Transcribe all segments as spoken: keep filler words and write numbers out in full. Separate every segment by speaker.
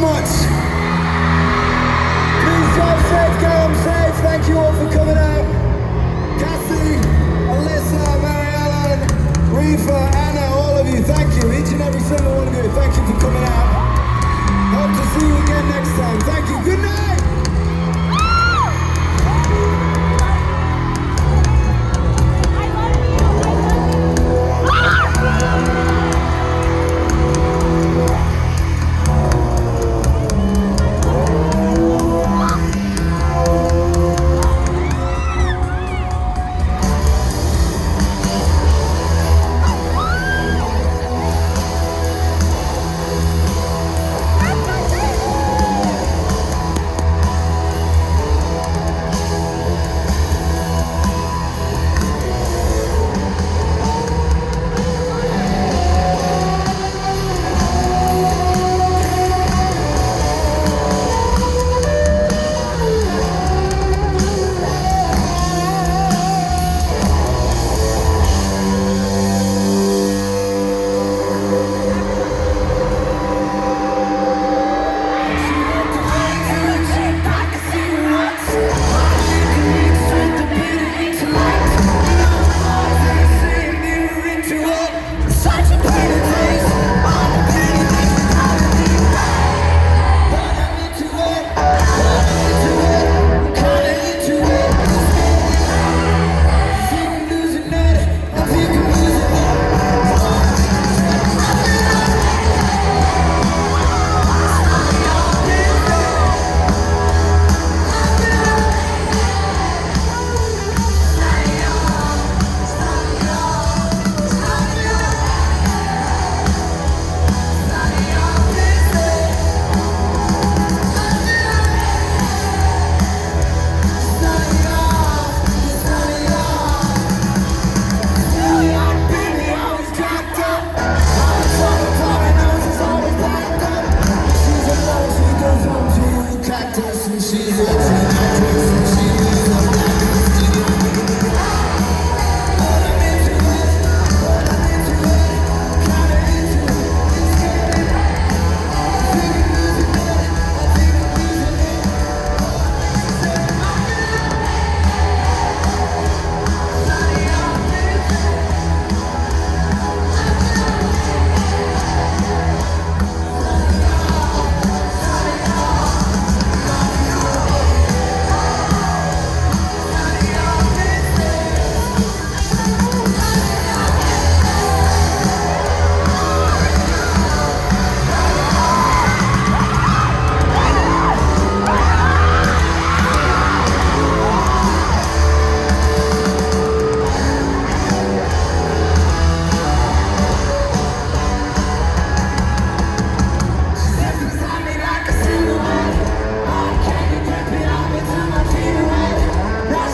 Speaker 1: much. Please drive safe, go home safe. Thank you all for coming out. Cassie, Alyssa, Mary Ellen, Reefa, Anna, all of you, thank you. Each and every single one of you, thank you for coming out. Hope to see you again next time. Thank you. Good night.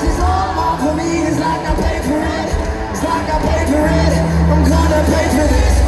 Speaker 1: I'm gonna pay for this.